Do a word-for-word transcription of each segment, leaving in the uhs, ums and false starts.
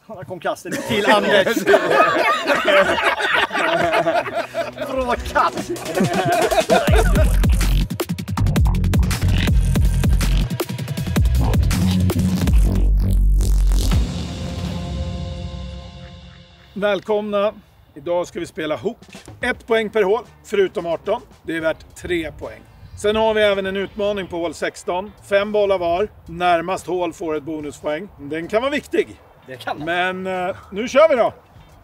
Här kom kasten till Anders. Bra kast. Välkomna. Idag ska vi spela hook. Ett poäng per hål, förutom arton. Det är värt tre poäng. Sen har vi även en utmaning på hål sexton. Fem bollar var. Närmast hål får ett bonuspoäng. Den kan vara viktig. Det kan det. Men uh, nu kör vi då.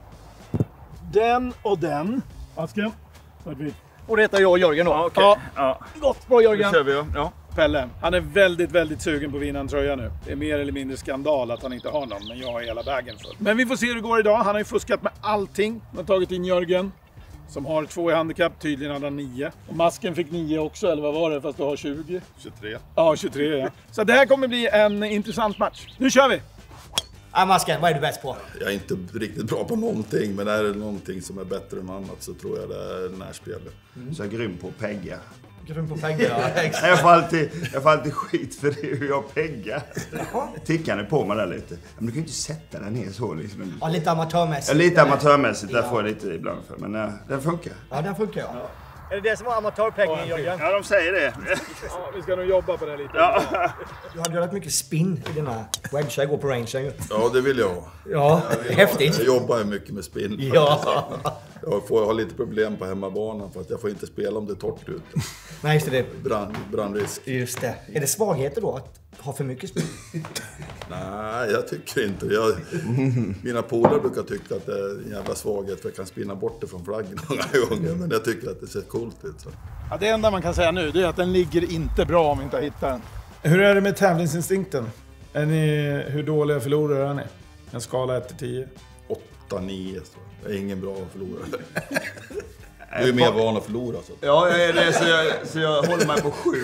Den och den. Asken. Och det heter jag Jörgen då. Ja, okay. Ja. Ja. Gott, bra Jörgen. Nu kör vi då. Ja. Pelle, han är väldigt, väldigt sugen på att vinna en tröja nu. Det är mer eller mindre skandal att han inte har någon, men jag har hela vägen full. Men vi får se hur det går idag. Han har ju fuskat med allting. Han har tagit in Jörgen, som har två i handikapp. Tydligen hade han nio. Och Masken fick nio också, eller vad var det? Fast du har tjugo. tjugotre. Ja, tjugotre, ja. Så det här kommer bli en intressant match. Nu kör vi! Ja, Masken, vad är du bäst på? Jag är inte riktigt bra på någonting, men är det någonting som är bättre än annat så tror jag det är närspelet. Mm. Så jag är grym på att pegga. Grym på pegga, ja. jag, får alltid, jag får alltid skit för det hur jag peggar. Tickande på mig där lite. Men du kan ju inte sätta den ner så liksom. Ja, lite amatörmässigt. Ja, lite amatörmässigt, där får jag lite ibland för. Men uh, den funkar. Ja, den funkar, ja. ja. Är det det som var amatörpeggingen, Jörgen? Ja, de säger det. Ja, vi ska nog jobba på det lite. Ja. Du hade ju rätt mycket spin i denna wedge. Jag går på range. Ja, det vill jag ha. Ja, det är häftigt. Jag jobbar ju mycket med spin. Ja. Jag får ha lite problem på hemmabanan för att jag får inte spela om det är torrt ute. Nej, just det. Brand, brandrisk. Just det. Är det svagheter då att ha för mycket spin? Nej, jag tycker inte. Jag, mina polare brukar tycka att det är en jävla svaghet för jag kan spinna bort det från flaggen många gånger. Men jag tycker att det ser coolt ut. Så. Ja, det enda man kan säga nu det är att den ligger inte bra om vi inte hittar den. Hur är det med tävlingsinstinkten? Är ni, hur dåliga förlorare är ni? En skala ett till tio? åtta nio så. Jag är ingen bra förlorare. Du är mer van att förlora. Så. Ja, jag är det, så jag, så jag håller mig på sju.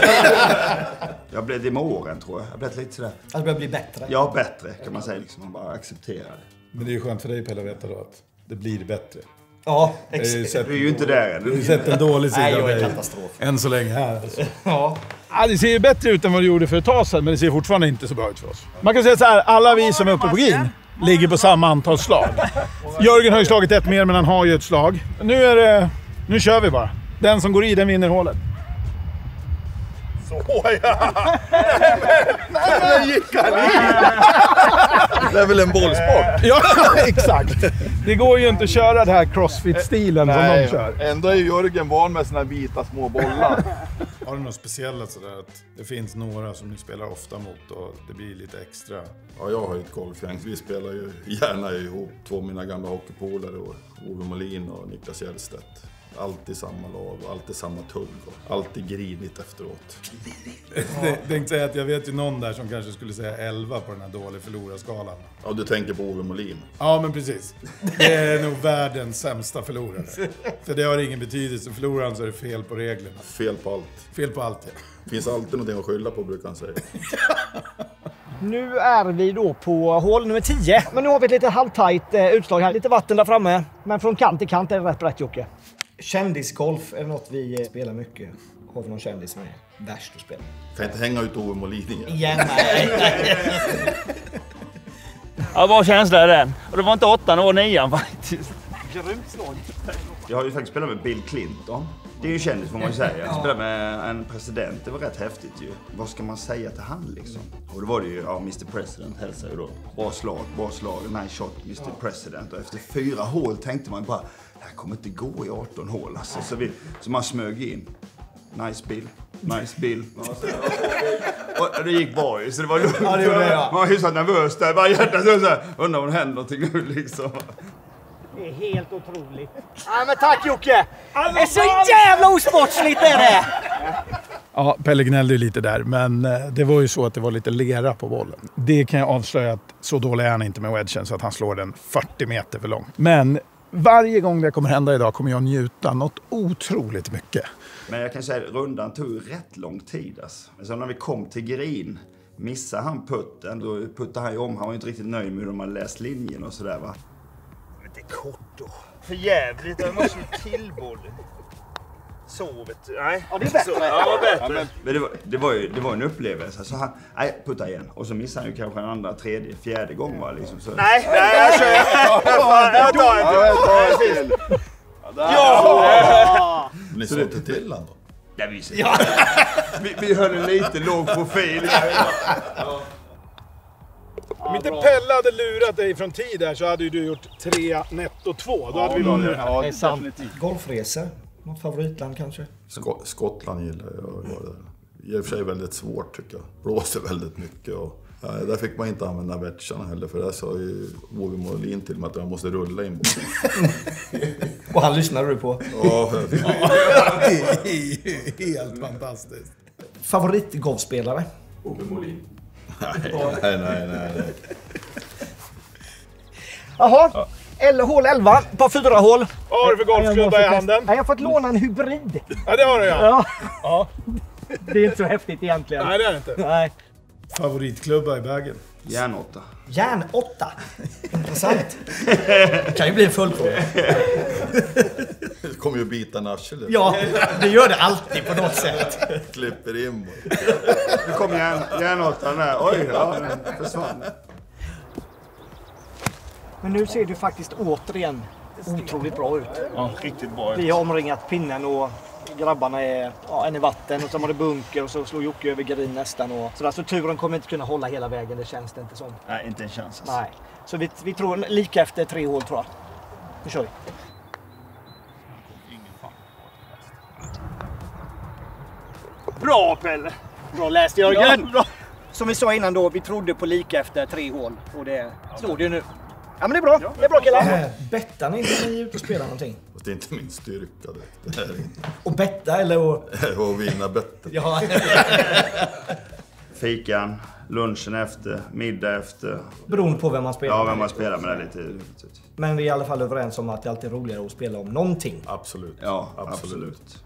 Jag blev det med åren, tror jag. Jag blev lite sådär. Alltså börjar bli bättre. Ja, bättre kan man säga. Liksom, man bara accepterar det. Men det är ju skönt för dig, Pelle, att veta då att det blir bättre. Ja, exakt. Vi är ju inte där än. Du har sett en dålig sida. Nej, jag av är dig. katastrof. Än så länge här. Alltså. Ja. Ja, det ser ju bättre ut än vad det gjorde för ett tag sedan, men det ser fortfarande inte så bra ut för oss. Man kan säga så här, alla vi som är uppe på green ligger på samma antal slag. Jörgen har ju slagit ett mer, men han har ju ett slag. Nu är det... Nu kör vi bara. Den som går i, den vinner hålet. Så ja! Den gick han i! Det är väl en bollsport? Ja, exakt. Det går ju inte att köra den här crossfit-stilen som de kör. Ändå är Jörgen van med såna vita små bollar. Har du något speciellt sådär att det finns några som ni spelar ofta mot och det blir lite extra? Ja, jag har ju ett golfgäng. Vi spelar ju gärna ihop. Två av mina gamla hockeypolare, Ove Molin och Niklas Hjellstedt. Alltid samma lag och alltid samma tugg och alltid grinigt efteråt. Jag tänkte säga att jag vet ju någon där som kanske skulle säga elva på den här dåliga förlorarskalan. Ja, du tänker på Ove Molin. Ja, men precis. Det är nog världens sämsta förlorare. För det har ingen betydelse. Förloraren så är det fel på reglerna. Fel på allt. Fel på allt, ja. Finns alltid någonting att skylla på, brukar han säga. Nu är vi då på hål nummer tio. Men nu har vi ett lite halvtajt eh, utslag här. Lite vatten där framme. Men från kant till kant är det rätt brett, Jocke. Kändisgolf är något vi eh, spelar mycket. Har vi någon kändis som är värst att spela? Kan inte hänga ut Ove Molin igen. Igen, nej. Ja, vad känsla är den? Och det var inte åttan, det var nian faktiskt. Grymt slag. Jag har ju faktiskt spelat med Bill Clinton. Det är ju kändis får man ju säga. Jag spelade med en president, det var rätt häftigt ju. Vad ska man säga till han liksom? Och då var det ju, ja, mister President hälsade ju då. Bra slag, bra slag, nice shot, mister President. Och efter fyra hål tänkte man bara, det här kommer inte gå i arton hål alltså. Så, vi, så man smög in. Nice Bill, nice Bill. Och det gick bra ju, så det var lugnt. Ja, det gjorde det, ja. Man var ju så nervös där, bara hjärtat så här, undrar om det händer någonting nu liksom. Det är helt otroligt. Ja, men tack Jocke! Det är så jävla osportsligt är det! Ja, Pelle gnällde ju lite där, men det var ju så att det var lite lera på bollen. Det kan jag avslöja att så dålig är han inte med wedgen så att han slår den fyrtio meter för långt. Men varje gång det kommer hända idag kommer jag njuta något otroligt mycket. Men jag kan säga att rundan tog rätt lång tid. Alltså. Men så när vi kom till green missade han putten. Då puttade han ju om. Han var inte riktigt nöjd med hur de hade läst linjen och sådär va. Men det är kort då. För jävligt, jag måste ju till bollen. Sovet. Nej. Ja, det är bättre. Ja, bättre. Men det var, det var ju det var en upplevelse. Så han, nej, putta igen. Och så missade han ju kanske en andra, tredje, fjärde gång va liksom. Så. Nej, nej, jag kör. Jag tar en till. Ja! Ni sa inte till han då? Ja, vi, ja. vi, vi höll en lite låg profil. Ja. Om inte Pelle hade lurat dig från tid där så hade ju du gjort tre netto två. Då hade vi varit det här. Ja, det är sant. Golfresor. Något favoritland kanske? Sk- Skottland gillar jag. jag det är i och för sig väldigt svårt tycker jag. Blåser väldigt mycket. Och, ja, där fick man inte använda vätsarna heller. För där sa ju Ove Molin till mig att jag måste rulla in på. Och han lyssnade du på? Ja, det är helt fantastiskt. Favoritgolfspelare? Ove Molin. Nej, nej, nej, nej. nej. Jaha. Ja. Eller hål elva på fyra hål. Vad har du för golfklubba i handen? Jag har fått låna en hybrid. Ja, det har du ja. Ja. Ja. Det är inte så häftigt egentligen. Nej, det är det inte. Nej. Favoritklubba i bagen? Järnåtta. Järnåtta. Intressant. Det kan ju bli en följdfråga. Det kommer ju bita en arsel. Ja, det gör det alltid på något sätt. Klipper in. Nu kommer järn, järnåttan där. Oj, ja, den försvann. Men nu ser det faktiskt återigen otroligt bra ut. Ja, riktigt bra ut. Vi har omringat pinnen och grabbarna är ja, en i vatten och så har det bunker och så slår Jocke över green nästan. Och, så alltså, turen kommer inte kunna hålla hela vägen, det känns det inte som. Nej, inte en chans. Alltså. Nej. Så vi, vi tror lika efter tre hål tror jag. Nu kör vi. Bra Pelle! Bra läst Jörgen! Ja, bra. Som vi sa innan då, vi trodde på lika efter tre hål och det slår det ju nu. Ja men det är bra, det är bra killar. Äh, bettar ni inte när ni är ute och spelar någonting? Det är inte min styrka det. Det är inte. Och betta eller att... Och vinna bettet. Ja. Fikan, lunchen efter, middag efter. Beroende på vem man spelar Ja, med. vem man spelar med det lite. Men vi är i alla fall överens om att det alltid är roligare att spela om någonting. Absolut. Ja, absolut. absolut.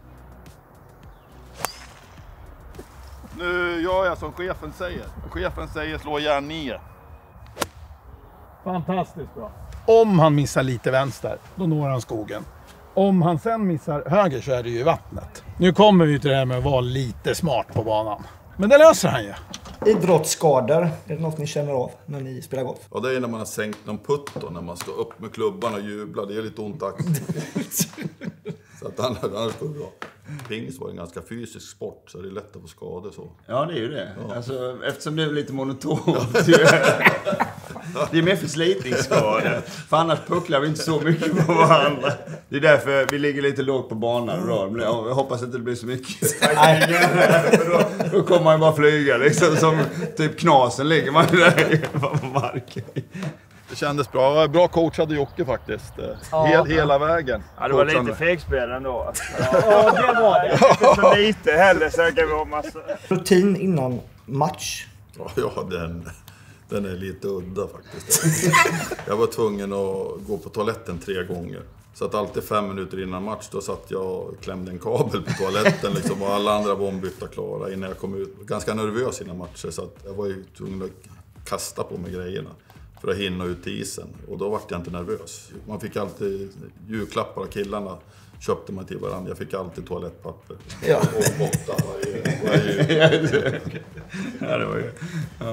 Nu gör jag som chefen säger. Chefen säger slå järn nio. Fantastiskt bra. Om han missar lite vänster, då når han skogen. Om han sen missar höger så är det ju vattnet. Nu kommer vi till det här med att vara lite smart på banan. Men det löser han ju. Idrottsskador, är det något ni känner av när ni spelar golf? Och det är när man har sänkt någon putt då, när man står upp med klubban och jublar. Det är lite ont axel. Så att annars, annars går det bra. Pingis var en ganska fysisk sport så det är lätt att få skador så. Ja, det är ju det. Ja. Alltså, eftersom det är lite monotont. Det är mer förslitningsskador. För annars pucklar vi inte så mycket på varandra. Det är därför vi ligger lite lågt på banan då. Jag hoppas inte det blir så mycket. då, då kommer man ju bara flyga liksom. Som typ knasen ligger man där på marken. Det kändes bra. Bra coachade Jocke faktiskt. Ja. Hel, hela vägen. Ja, det var lite fegspel ändå. Ja, det var det. Inte så lite heller så kan vi ha massa. Rutin innan match. Ja, den, den är lite udda faktiskt. Jag var tvungen att gå på toaletten tre gånger. Så att alltid fem minuter innan match då satt jag och klämde en kabel på toaletten liksom, och alla andra var ombytta klara innan jag kom ut. Ganska nervös innan matcher så att jag var ju tvungen att kasta på mig grejerna för att hinna ut till isen. Och då var jag inte nervös. Man fick alltid julklappar av killarna. Köpte man till varandra. Jag fick alltid toalettpapper. Ja. Och åtta varje, varje. Ja, det var ju... Ja.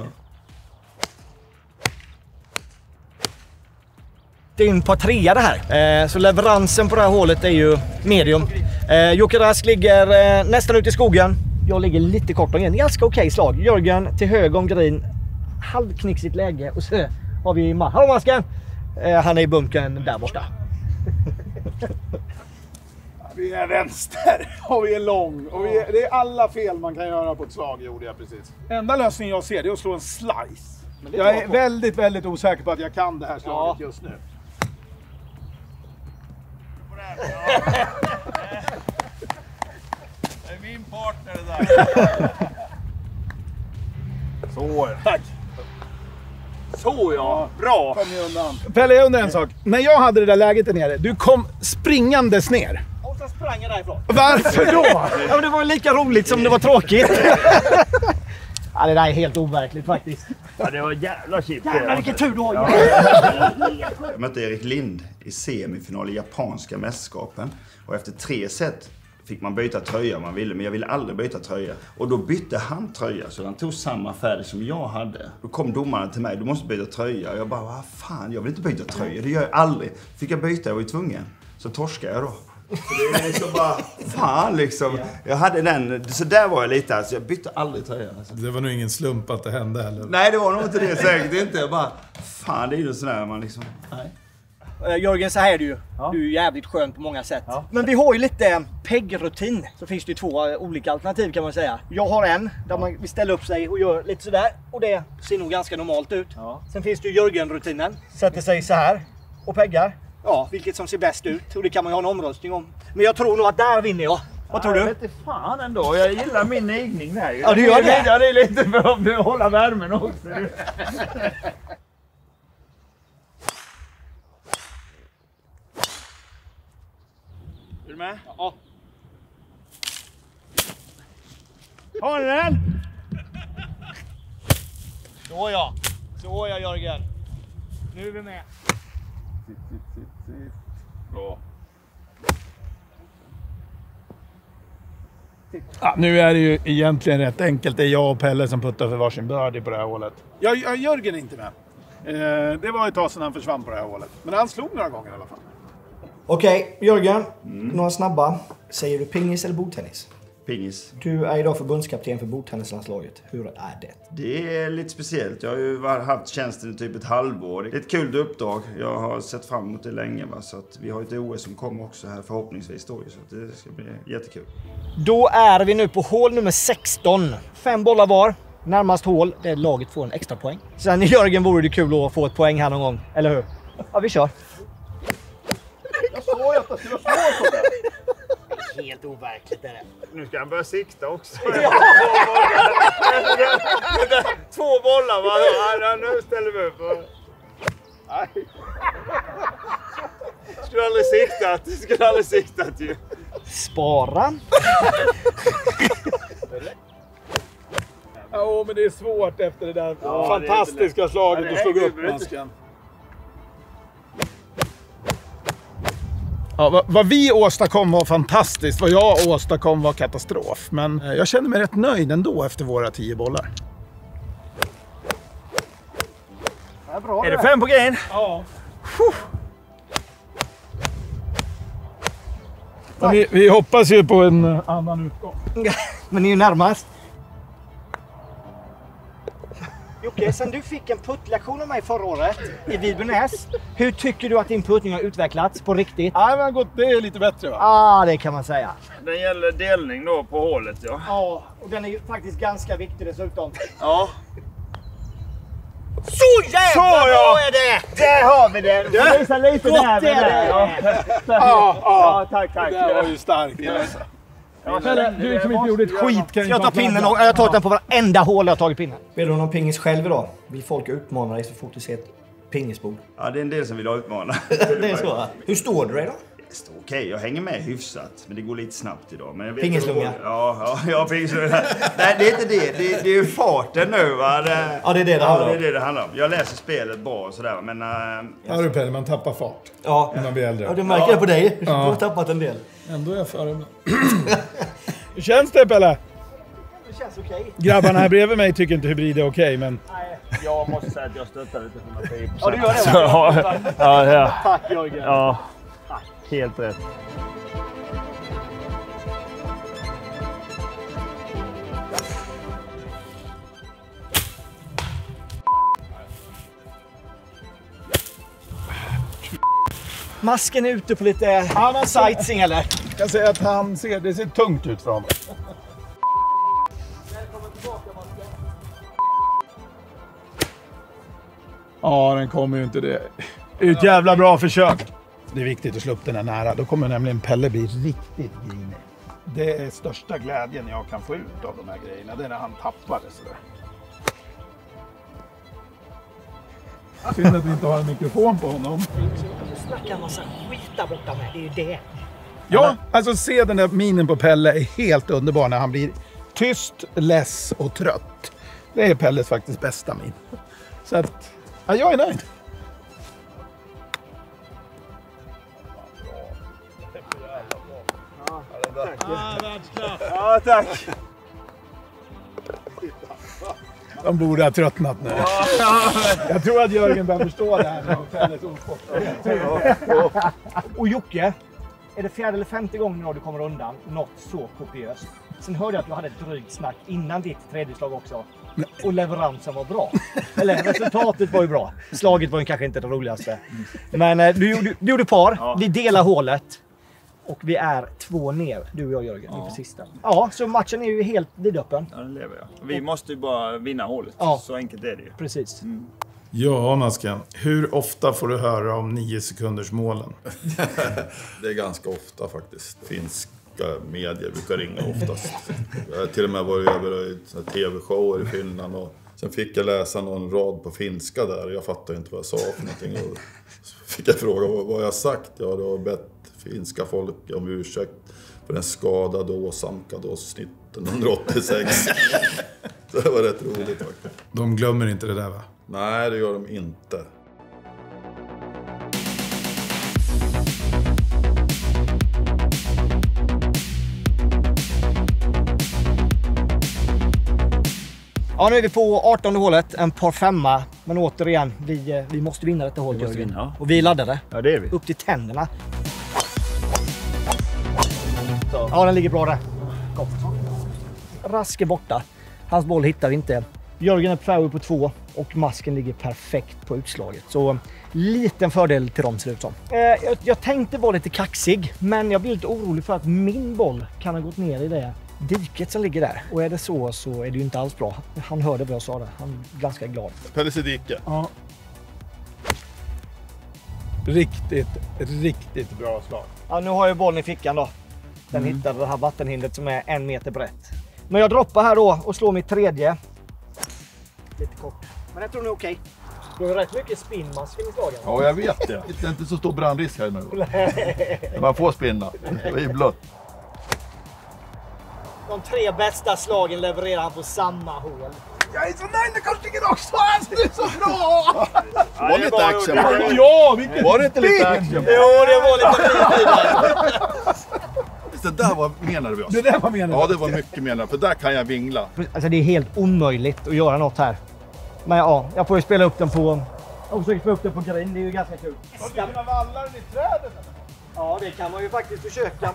Det är en par trea det här. Eh, så leveransen på det här hålet är ju medium. Eh, Jocke Rask ligger eh, nästan ute i skogen. Jag ligger lite kort om en ganska okej slag. Jörgen till höger om green. Halvknixigt läge. Och så har vi Ma- Hallå Masken! Eh, han är i bunkern där borta. Vi är vänster och vi är lång. Och vi är, det är alla fel man kan göra på ett slag, gjorde jag precis. Enda lösningen jag ser det är att slå en slice. Men jag är väldigt, väldigt osäker på att jag kan det här slaget ja. just nu. Det är min partner det där. Så, tack. Så ja, bra. Kom ju undan. Pelle, jag undrar en sak. När jag hade det där läget där nere, du kom springandes ner. Och så sprang jag därifrån. Varför då? Ja, men det var lika roligt som det var tråkigt. Ja, det där är helt overkligt faktiskt. Ja, det var jävla chip. Jävlar vilken tur du har. Ja. Jag mötte Erik Lind i semifinal i japanska mästerskapen. Och efter tre set fick man byta tröja om man ville, men jag ville aldrig byta tröja. Och då bytte han tröja, så han tog samma färg som jag hade. Då kom domaren till mig, du måste byta tröja. Och jag bara, vad fan, jag vill inte byta tröja, det gör jag aldrig. Fick jag byta, jag var ju tvungen. Så torskade jag då. Så det är så bara, fan liksom. Jag hade den, så där var jag lite, alltså jag bytte aldrig tröja. Alltså. Det var nog ingen slump att det hände heller. Nej, det var nog inte det, säkert inte. Jag bara, fan, det är ju sådär man liksom, nej. Jörgen, så här är du ju. Ja. Du är jävligt skön på många sätt. Ja. Men vi har ju lite pegrutin. Så finns det ju två olika alternativ kan man säga. Jag har en där man vill ställa upp sig och gör lite sådär. Och det ser nog ganska normalt ut. Ja. Sen finns det ju Jörgen-rutinen. Sätter sig så här och peggar. Ja, vilket som ser bäst ut. Och det kan man ju ha en omröstning om. Men jag tror nog att där vinner jag. Vad tror du? Jag vet inte fan ändå. Jag gillar min ägning där. Ja, du gör det. Ja, det är lite för att behålla värmen också. Är du med? Ja. Har ni den? Så ja. Så ja, Jörgen. Nu är vi med. Sitt, sitt, sitt, sitt. Bra. Ja, nu är det ju egentligen rätt enkelt. Det är jag och Pelle som puttar för varsin birdie på det här hålet. Jag, jag, Jörgen är inte med. Eh, det var ett tag sedan han försvann på det här hålet. Men han slog några gånger i alla fall. Okej, Jörgen. Mm. Några snabba. Säger du pingis eller bordtennis? Pingis. Du är idag förbundskapten för bordtennislandslaget. Hur är det? Det är lite speciellt. Jag har ju haft tjänsten i typ ett halvår. Det är ett kul uppdrag. Jag har sett fram emot det länge. Va? Så att vi har ett O S som kommer också här förhoppningsvis då. Så att det ska bli jättekul. Då är vi nu på hål nummer sexton. Fem bollar var. Närmast hål där laget får en extra poäng. Sen i Jörgen vore det kul att få ett poäng här någon gång. Eller hur? Ja, vi kör. Jag sa ju att det skulle vara svårt på det. Helt overkligt är det. Nu ska han börja sikta också. Ja. Två bollar va? Ja, nu ställer vi upp. Nej. Skulle aldrig siktat. Skulle aldrig siktat ju. Spara. Ja, oh, men det är svårt efter det där ja, fantastiska det slaget ja, du slog upp masken. Ja, vad, vad vi åstadkom var fantastiskt. Vad jag åstadkom var katastrof. Men eh, jag känner mig rätt nöjd ändå efter våra tio bollar. Ja, bra, är det fem på green? Ja. Vi, vi hoppas ju på en uh, annan utgång. Men ni är ju närmast. Jocke, sen du fick en puttlektion av mig förra året i Vidbynäs. Hur tycker du att din puttning har utvecklats på riktigt? Ja, men gott, det är lite bättre va? Ja, ah, det kan man säga. Den gäller delning då på hålet ja. Ja, och den är ju faktiskt ganska viktig dessutom. Ja. Så jävla så, ja. Bra är det! Där har vi den! Du visar lite där med det. Ja. Ja, ja, tack, tack. Det var ju starkt. Ja, Pelle, du som inte gjorde ett skit kan ju jag ta pinnen och jag har tagit den på varenda hål jag har tagit pinnen. Vill du någon pingis själv idag? Vill folk utmana dig så fort du ser ett pingisbord? Ja, det är en del som vill utmana. Det är så. Hur står du dig då? Okej, okay, jag hänger med hyfsat, men det går lite snabbt idag. Men jag vet pingislunga? Ja, ja, ja, pingislunga. Nej, det är inte det. Det, det är ju farten nu va. Det, ja, det är det det ja, handlar om. det är det det handlar om. Jag läser spelet bra och sådär, men... Äh, ja du Pelle, man tappar fart. Ja, när man blir äldre. Ja, du märker ja. det på dig. Du ja. har tappat en del. Ändå är jag före. Hur känns det Pelle? Det känns okej. Okay. Grabbarna här bredvid mig tycker inte hybrid är okej, okay, men... Nej, jag måste säga att jag stöttar lite hundratio procent. Ja, du gör det. Så, ja, ja, ja. Tack Jörgen. Ja, helt rätt. Masken är ute på lite ja, sightseeing eller? Jag kan säga att han ser, det ser tungt ut för honom. Ja, den kommer ju inte det. Det är ett jävla bra försök. Det är viktigt att slå upp den här nära. Då kommer nämligen Pelle bli riktigt grinig. Det är största glädjen jag kan få ut av de här grejerna. Det är när han tappar det sådär. Synd att vi inte har en mikrofon på honom. Du snackar en massa skit där borta med. Det är ju det. Ja, alltså se den där minen på Pelle är helt underbar när han blir tyst, less och trött. Det är Pelles faktiskt bästa min. Så att, ja, jag är nöjd. Ah, världsklass. Ja, tack. De borde ha tröttnat nu. Jag tror att Jörgen börjar förstå det här med hotellets osport. Och Jocke, är det fjärde eller femte gången nu du kommer undan något så kopiöst? Sen hörde jag att du hade ett drygt snack innan ditt tredje slag också. Och leveransen var bra. Eller resultatet var ju bra. Slaget var ju kanske inte det roligaste. Men eh, du, du, du gjorde par. Ja. Vi delar hålet. Och vi är två ner, du och jag Jörgen, ja. Inför sista. Ja, så matchen är ju helt vidöppen. Ja, den lever jag. Vi måste ju bara vinna hålet. Ja. Så enkelt är det ju. Precis. Mm. Ja, Masken. Hur ofta får du höra om nio sekunders målen? Det är ganska ofta faktiskt. Finska medier brukar ringa oftast. Jag har till och med varit över i tv-shower i Finland. Och sen fick jag läsa någon rad på finska där. Jag fattade inte vad jag sa för någonting. Och så fick jag fråga vad, vad jag sagt. Jag hade bett finska folk om ursäkt för den skadade och åsamkade oss nittonhundraåttiosex. Så det var rätt roligt faktiskt. De glömmer inte det där, va? Nej, det gör de inte. Ja, nu är vi på artonde hålet, en par femma. Men återigen, vi, vi måste vinna detta hålet, Jörgen. Vinna. Och vi är laddade. Ja, det är vi. Upp till tänderna. Så. Ja, den ligger bra där. Gott. Rask är borta. Hans boll hittar vi inte. Jörgen är på färg på två och Masken ligger perfekt på utslaget. Så liten fördel till dem ser det ut som. Eh, jag, jag tänkte vara lite kaxig, men jag blir lite orolig för att min boll kan ha gått ner i det diket som ligger där. Och är det så så är det ju inte alls bra. Han hörde vad jag sa där. Han är ganska glad. Pelle Sedike. Ja. Riktigt, riktigt bra slag. Ja, nu har jag bollen i fickan då. Den mm. hittade det här vattenhindret som är en meter brett. Men jag droppar här då och slår mitt tredje. Lite kort. Men jag tror det är okej. Du har rätt mycket spinnmasken i slagen. Ja, jag vet det. Det är inte så stor brandrisk här nu. Man får spinna. Det är blött. De tre bästa slagen levererar han på samma hål. Jag är så nöjd med korsningen också! Det är så bra! Var det lite action? Ja, vilken Var det inte lite action? Jo, det var lite fint. Det där var mer nervöst. Det där var mer nervöst. Ja, det var mycket mer nervöst. För där kan jag vingla. Alltså det är helt omöjligt att göra något här. Men ja, jag får ju spela upp den på... Jag försöker spela upp den på green, det är ju ganska kul. Ska man valla den i trädet? Ja, det kan man ju faktiskt försöka.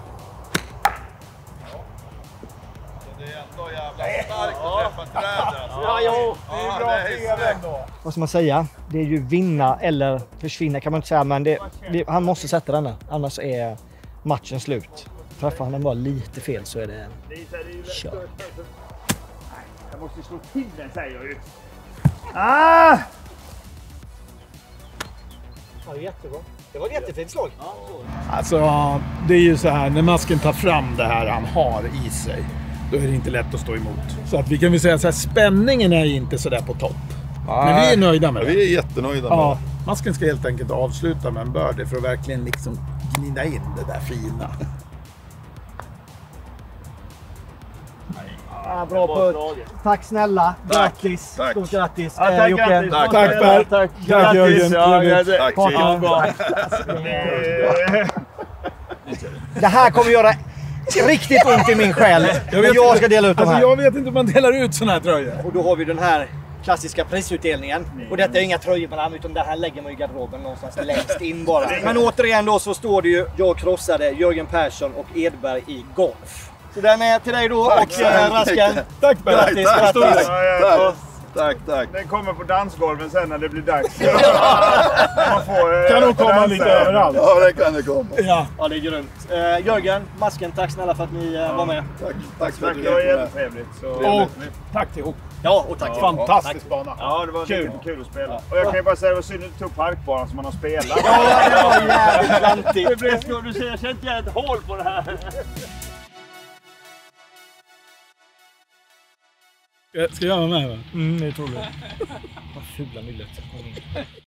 Det är ändå jävla starkt att träffa trädet. Ja, jo. Det är bra tv ändå. Vad ska man säga? Det är ju vinna eller försvinna kan man inte säga. Men det, det, han måste sätta den. Annars är matchen slut. Träffar han den bara lite fel så är det kört. Jag måste slå till den, säger jag ju. Ah! Ja, det är jättebra. Det var ett jättefint slag. Alltså, det är ju så här, när Masken tar fram det här han har i sig, då är det inte lätt att stå emot. Så att vi kan väl säga så här, spänningen är inte så där på topp. Nej, men vi är nöjda med det. Vi är jättenöjda med ja, det. Masken ska helt enkelt avsluta med en birdie för att verkligen liksom gnida in det där fina. Ja, bra putt. Tack snälla. Grattis. Tack. Stort grattis. Ja, tack, eh, grattis. Tack, tack Per. Tack, Tack Jörgen. Ja, ja, det, Tack. ja, bra. Det här kommer göra riktigt ont i min själ. Jag, vet jag ska dela ut de här. Alltså, jag vet inte om man delar ut såna här tröjor. Och då har vi den här klassiska prisutdelningen. Och detta är inga tröjor på namn, utan det här lägger man i garderoben någonstans längst in bara. Men återigen då så står det ju jag krossade Jörgen Persson och Edberg i golf. Så den är till dig då. Tack, och äh, Raskan. Tack, grattis, tack, grattis. tack, tack, tack, tack. Den kommer på dansgolven sen när det blir dags. Man får, kan nog komma lite överallt. Ja, det kan det komma. Ja, ja det är grymt. Uh, Jörgen, Masken, tack snälla för att ni uh, ja. var med. Tack, tack för att du det var är med. jättetrevligt. Så. Och tack till ihop. Ja, och tack. Ja, fantastisk tack. bana. Ja, det var kul. kul att spela. Och jag kan ju bara säga att det var synd att du tog parkbanan som man har spelat. Ja, det var jävligt klantigt. Det blev så, du ser, jag känner inte ett hål på det här. Ska jag vara med? Va? Mm, det tror jag. Vad fula myllet.